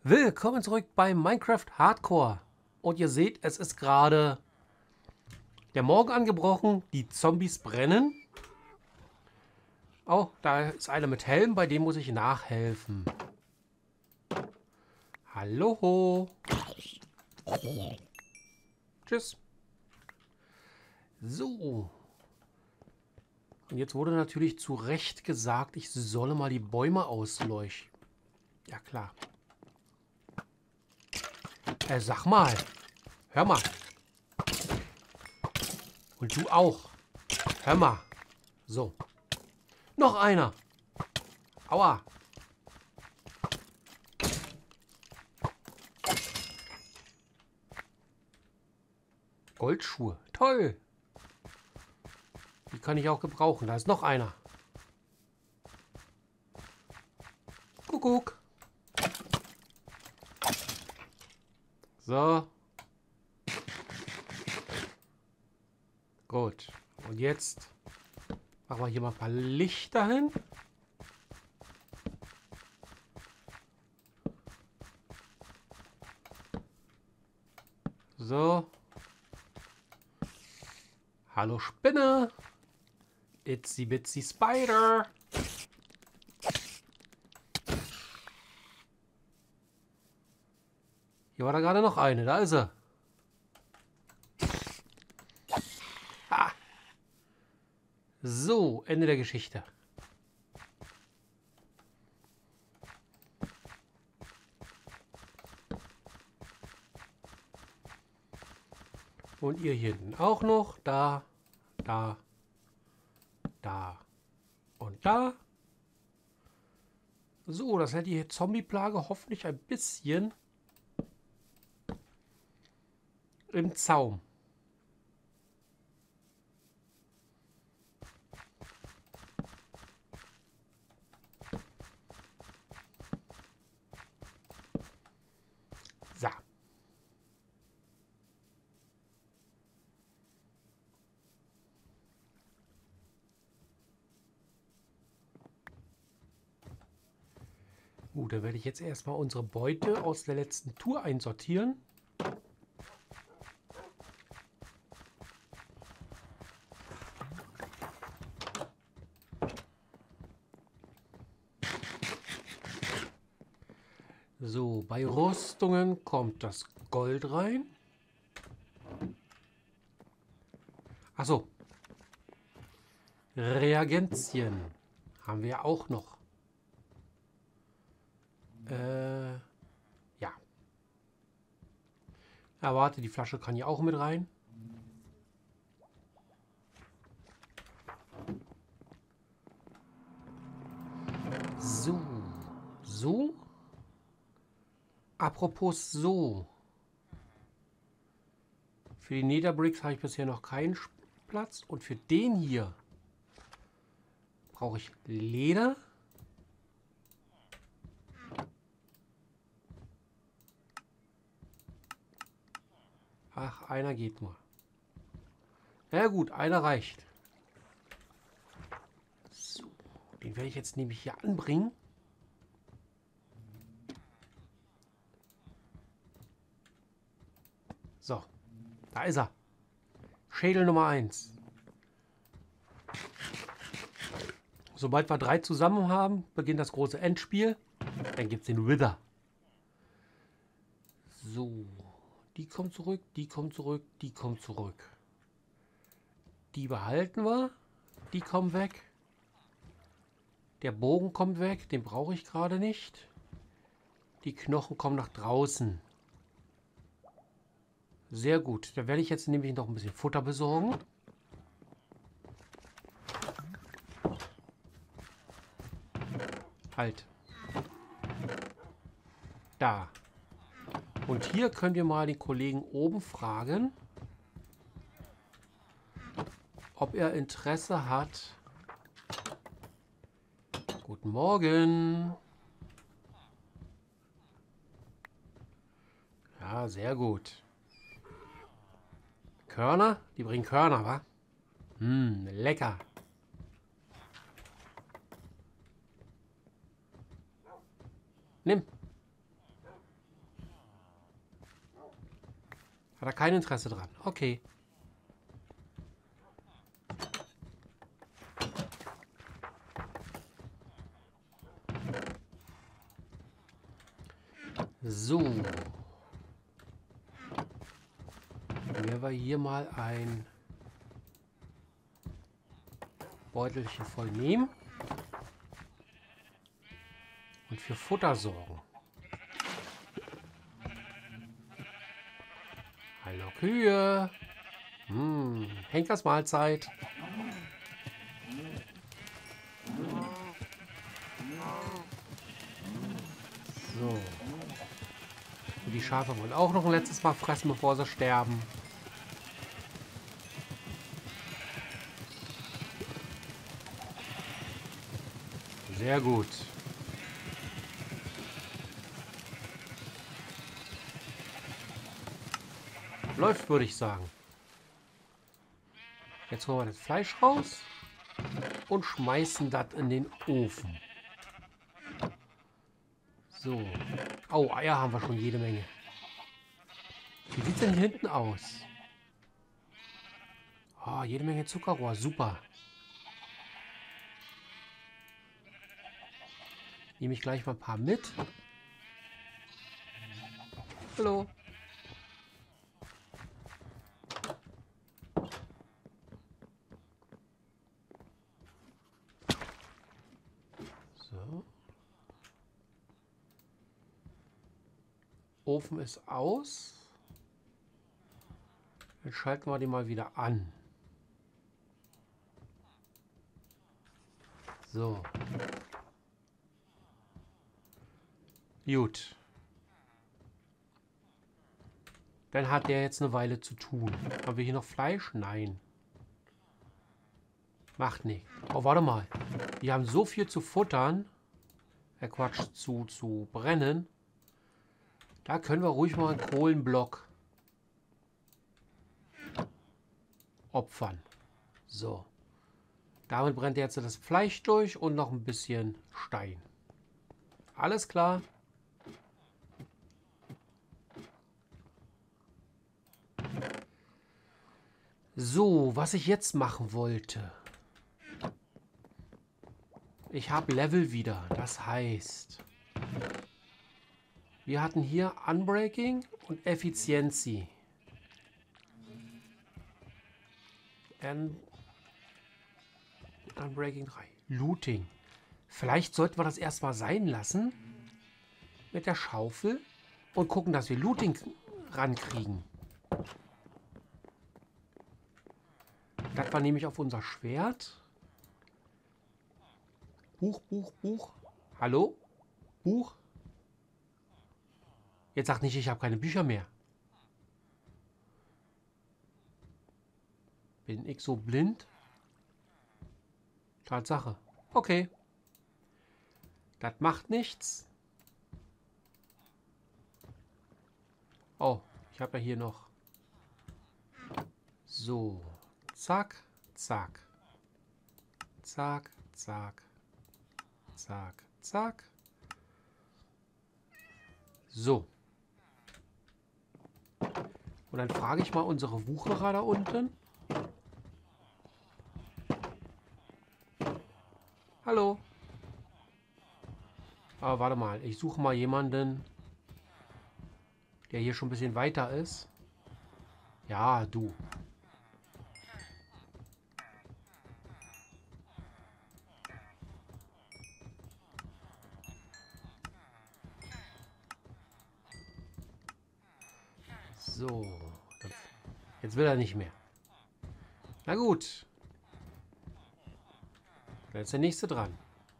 Willkommen zurück bei Minecraft Hardcore. Und ihr seht, es ist gerade der Morgen angebrochen. Die Zombies brennen. Oh, da ist einer mit Helm, bei dem muss ich nachhelfen. Hallo. Tschüss. So. Und jetzt wurde natürlich zu Recht gesagt, ich solle mal die Bäume ausleuchten. Ja klar. Sag mal. Hör mal. Und du auch. Hör mal. So. Noch einer. Aua. Goldschuhe. Toll. Die kann ich auch gebrauchen. Da ist noch einer. Kuckuck. So. Gut. Und jetzt machen wir hier mal ein paar Lichter hin. So. Hallo Spinne. Itsy bitsy Spider. Hier war da gerade noch eine. Da ist sie. Ha. So, Ende der Geschichte. Und ihr hier hinten auch noch. Da, da, da und da. So, das hält die Zombie-Plage hoffentlich ein bisschen im Zaum. So. Gut, dann werde ich jetzt erstmal unsere Beute aus der letzten Tour einsortieren. So, bei Rüstungen kommt das Gold rein. Achso. Reagenzien haben wir auch noch. Ja. Ja, warte, die Flasche kann hier auch mit rein. So. So. Apropos so. Für die Netherbricks habe ich bisher noch keinen Platz. Und für den hier brauche ich Leder. Ach, einer geht nur. Na gut, einer reicht. So, den werde ich jetzt nämlich hier anbringen. So, da ist er. Schädel Nummer 1. Sobald wir 3 zusammen haben, beginnt das große Endspiel. Dann gibt es den Wither. So, die kommt zurück, die kommt zurück, die kommt zurück. Die behalten wir. Die kommen weg. Der Bogen kommt weg, den brauche ich gerade nicht. Die Knochen kommen nach draußen. Sehr gut. Da werde ich jetzt nämlich noch ein bisschen Futter besorgen. Halt. Da. Und hier können wir mal den Kollegen oben fragen, ob er Interesse hat. Guten Morgen. Ja, sehr gut. Körner? Die bringen Körner, wa? Lecker. Nimm. Hat er kein Interesse dran. Okay. So. Wenn wir hier mal ein Beutelchen voll nehmen und für Futter sorgen. Hallo Kühe. Henkers Mahlzeit. So. Und die Schafe wollen auch noch ein letztes Mal fressen, bevor sie sterben. Sehr gut. Läuft, würde ich sagen. Jetzt holen wir das Fleisch raus und schmeißen das in den Ofen. So. Oh, Eier haben wir schon jede Menge. Wie sieht es denn hier hinten aus? Oh, jede Menge Zuckerrohr. Super. Nehme ich gleich mal ein paar mit. Hallo. So. Ofen ist aus. Dann schalten wir den mal wieder an. So. Gut. Dann hat der jetzt eine Weile zu tun. Haben wir hier noch Fleisch? Nein. Macht nicht. Oh, warte mal. Wir haben so viel zu futtern. Quatsch, zu brennen. Da können wir ruhig mal einen Kohlenblock opfern. So. Damit brennt jetzt das Fleisch durch und noch ein bisschen Stein. Alles klar. So, was ich jetzt machen wollte. Ich habe Level wieder. Das heißt, wir hatten hier Unbreaking und Effiziency. Unbreaking 3. Looting. Vielleicht sollten wir das erstmal sein lassen. Mit der Schaufel. Und gucken, dass wir Looting rankriegen. Das war nämlich auf unser Schwert. Buch, Buch, Buch. Hallo? Buch? Jetzt sag nicht, ich habe keine Bücher mehr. Bin ich so blind? Tatsache. Okay. Das macht nichts. Oh, ich habe ja hier noch. So. Zack, zack. Zack, zack. Zack, zack. So. Und dann frage ich mal unsere Wucherer da unten. Hallo. Aber warte mal, ich suche mal jemanden, der hier schon ein bisschen weiter ist. Ja, du. So. Jetzt will er nicht mehr. Na gut. Da ist der nächste dran.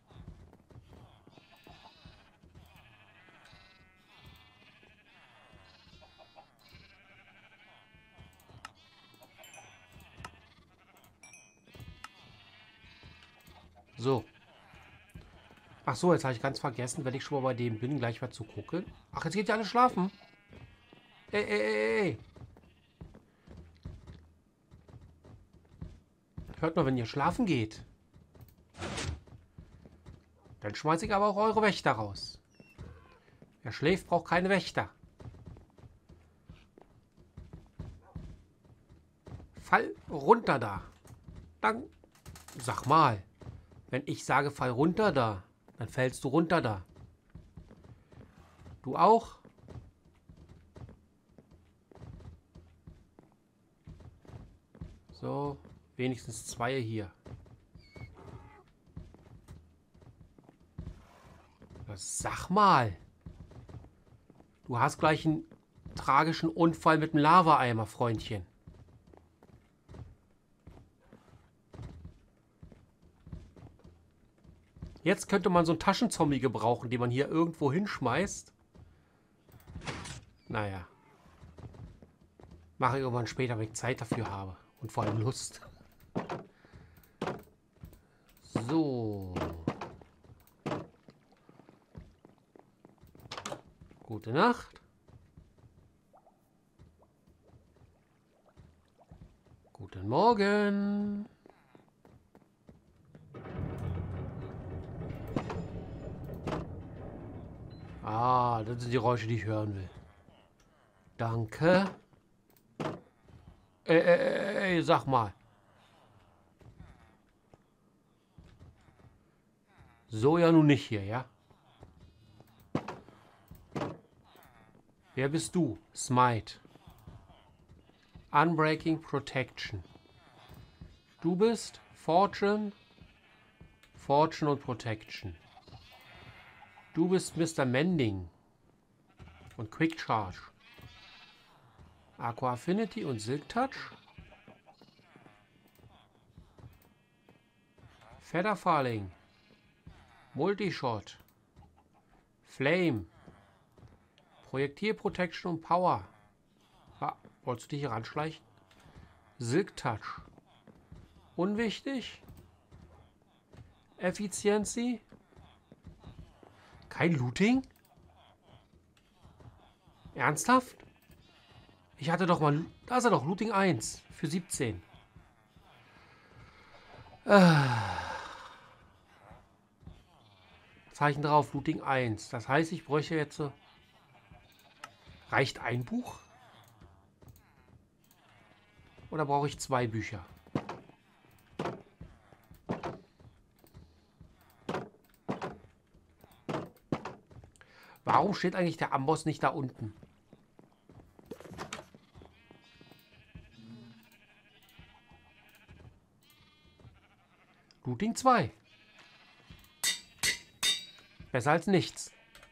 So. Ach so, jetzt habe ich ganz vergessen, wenn ich schon mal bei dem bin, gleich mal zu gucken. Ach, jetzt geht ja alle schlafen. Ey, ey, ey, ey. Hört mal, wenn ihr schlafen geht. Dann schmeiße ich aber auch eure Wächter raus. Wer schläft, braucht keine Wächter. Fall runter da. Dann sag mal. Wenn ich sage, fall runter da, dann fällst du runter da. Du auch? So, wenigstens zwei hier. Sag mal. Du hast gleich einen tragischen Unfall mit dem Lava-Eimer, Freundchen. Jetzt könnte man so einen Taschenzombie gebrauchen, den man hier irgendwo hinschmeißt. Naja. Mache ich irgendwann später, wenn ich Zeit dafür habe. Und vor allem Lust. So. Gute Nacht. Guten Morgen. Ah, das sind die Geräusche, die ich hören will. Danke. Sag mal. So ja nun nicht hier, ja? Wer bist du? Smite. Unbreaking Protection. Du bist Fortune. Fortune und Protection. Du bist Mr. Mending. Und Quick Charge. Aqua Affinity und Silk Touch. Featherfalling. Multishot. Flame. Projektil Protection und Power. Ah, wolltest du dich hier ranschleichen? Silk Touch. Unwichtig. Effiziency. Kein Looting? Ernsthaft? Ich hatte doch mal... Da ist er doch, Looting 1 für 17. Zeichen drauf, Looting 1. Das heißt, ich bräuchte jetzt... Reicht ein Buch? Oder brauche ich 2 Bücher? Warum steht eigentlich der Amboss nicht da unten? Looting 2. Besser als nichts.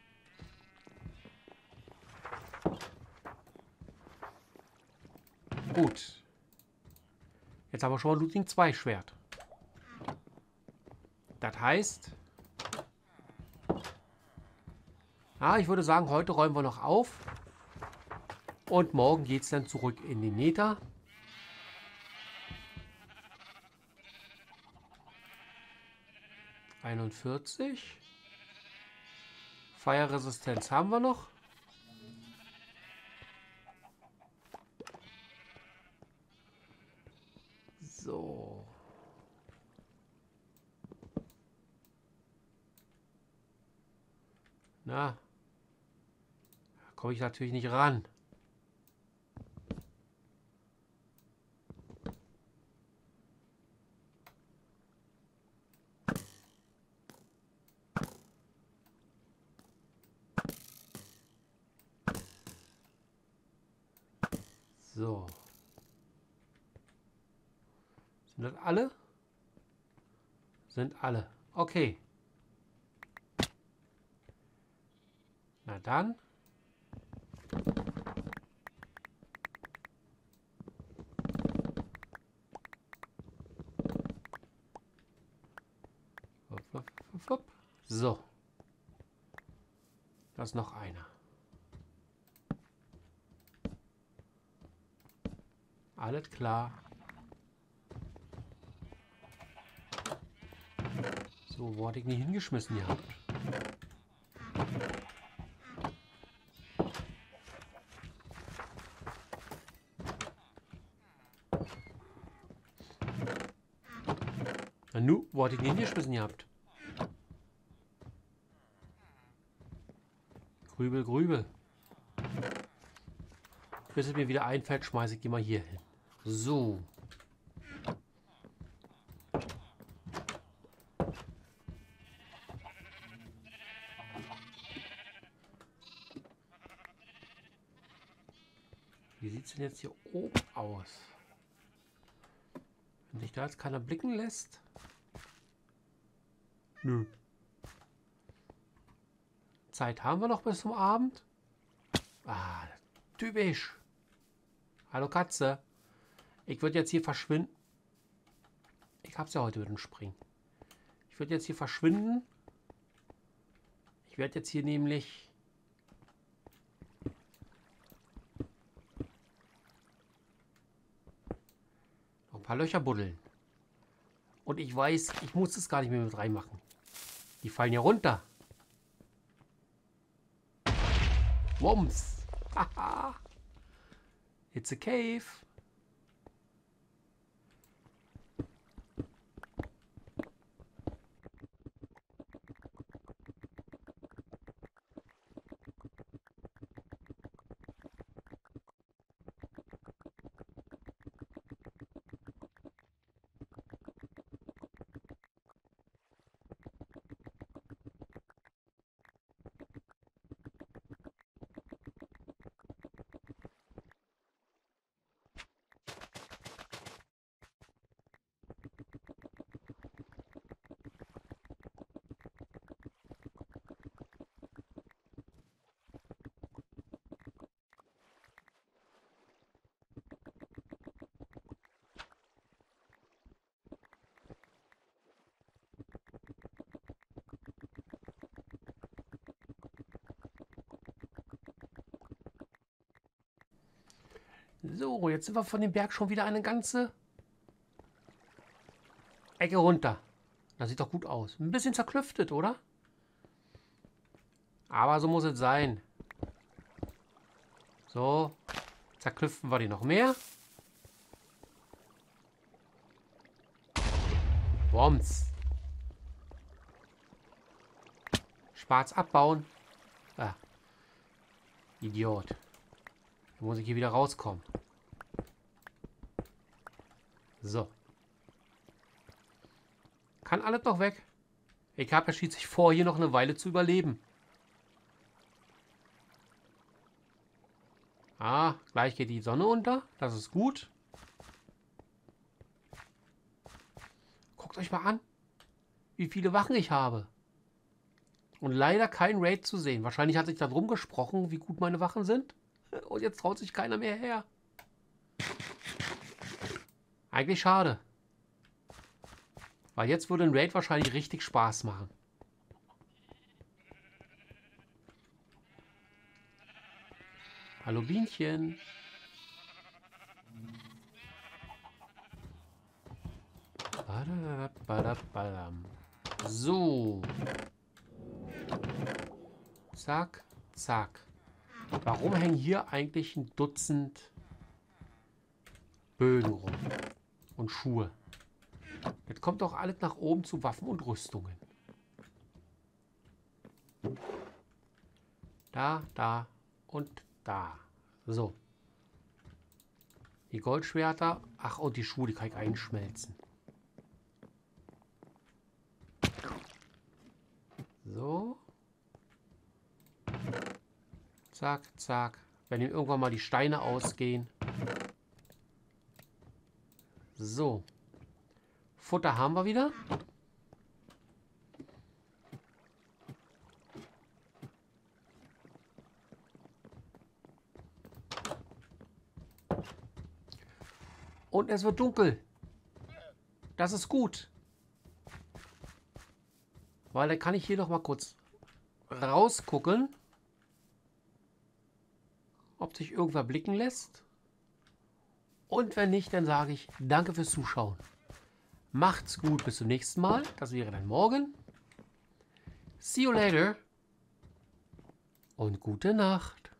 Gut. Jetzt haben wir schon mal Looting 2 Schwert. Das heißt... ich würde sagen, heute räumen wir noch auf. Und morgen geht es dann zurück in den Nether. ...41. Feuerresistenz haben wir noch. So. Na. Da komme ich natürlich nicht ran. So. Sind das alle? Sind alle. Okay. Na dann. So. Da ist noch einer. Alles klar. So, wo hatte ich nie hingeschmissen gehabt? Nu, wo hatte ich nie hingeschmissen gehabt? Grübel, grübel. Bis es mir wieder einfällt, schmeiße ich die mal hier hin. So. Wie sieht es denn jetzt hier oben aus? Wenn sich da jetzt keiner blicken lässt? Nö. Zeit haben wir noch bis zum Abend? Ah, typisch. Hallo Katze. Ich würde jetzt hier verschwinden. Ich hab's ja heute mit dem Springen. Ich würde jetzt hier verschwinden. Ich werde jetzt hier nämlich... noch ein paar Löcher buddeln. Und ich weiß, ich muss das gar nicht mehr mit reinmachen. Die fallen ja runter. Wumms. Haha. It's a cave. So, jetzt sind wir von dem Berg schon wieder eine ganze Ecke runter. Das sieht doch gut aus. Ein bisschen zerklüftet, oder? Aber so muss es sein. So, zerklüften wir die noch mehr. Bombs. Schwarz abbauen. Ah. Idiot. Da muss ich hier wieder rauskommen. So. Kann alles noch weg. Ich habe ja schließlich vor, hier noch eine Weile zu überleben. Ah, gleich geht die Sonne unter. Das ist gut. Guckt euch mal an, wie viele Wachen ich habe. Und leider kein Raid zu sehen. Wahrscheinlich hat sich da drum gesprochen, wie gut meine Wachen sind. Und jetzt traut sich keiner mehr her. Eigentlich schade. Weil jetzt würde ein Raid wahrscheinlich richtig Spaß machen. Hallo Bienchen. So. Zack, zack. Warum hängen hier eigentlich ein Dutzend Bögen rum? Und Schuhe? Jetzt kommt doch alles nach oben zu Waffen und Rüstungen. Da, da und da. So. Die Goldschwerter. Ach, und die Schuhe, die kann ich einschmelzen. So. Zack, zack. Wenn ihm irgendwann mal die Steine ausgehen. So. Futter haben wir wieder. Und es wird dunkel. Das ist gut. Weil dann kann ich hier noch mal kurz rausgucken, ob sich irgendwer blicken lässt. Und wenn nicht, dann sage ich danke fürs Zuschauen. Macht's gut, bis zum nächsten Mal. Das wäre dann morgen. See you later. Und gute Nacht.